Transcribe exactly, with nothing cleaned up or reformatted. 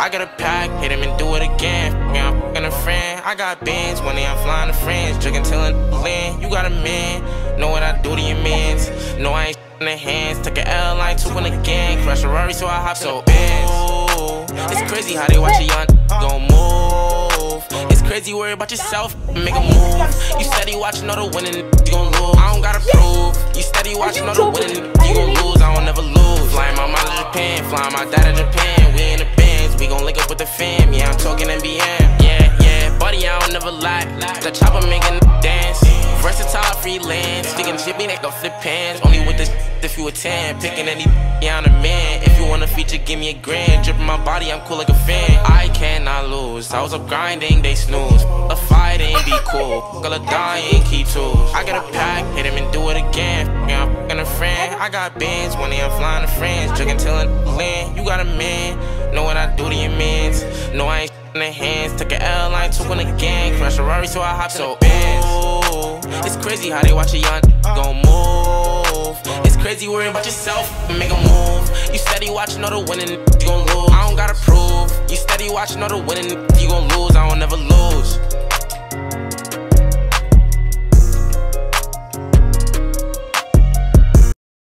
I got a pack, hit him and do it again. Yeah, I'm fucking a friend. I got bands, one day I'm flying to friends. Drinking till it land. You got a man, know what I do to your mans. Know I ain't in the hands. Took an L, I ain't took one again. Crash a Rari, so I hop so in the Benz. It's crazy how they watch a young gon' move. It's crazy, worry about yourself, make a move. You steady watching all the winning, you gon' lose. I don't gotta prove. You steady watching all the winning, you gon' lose. I don't never lose. Flying my mom to Japan, flying my dad to Japan. We in the Benz, we gon' link up with the fam. Yeah, I'm talking N B M. Yeah, yeah, buddy, I don't never lie. The chopper making dance. Versatile freelance, sticking chippy, they gon' flip pants. Only with this if you attend, picking any yeah, I'm the man. If you wanna feature, give me a grand. Dripping my body, I'm cool like a fan. I cannot lose. I was up grinding, they snooze. A fight ain't be cool. Girl, a die ain't key tools. I got a pack, hit him and do it again. Yeah, I'm fucking a friend. I got bands, one day I'm flying to friends. Drinking till it land. You got a man, know what I do to your mans. Know I ain't in the hands. Took an L, I ain't took one again. Crash a Rari, so I hop so Benz. It's crazy how they watch a young gon' move. It's crazy worrying about yourself, make a move. You steady watching all the winning, you gon' lose. I don't gotta prove. You steady watching all the winning, you gon' lose. I don't never lose.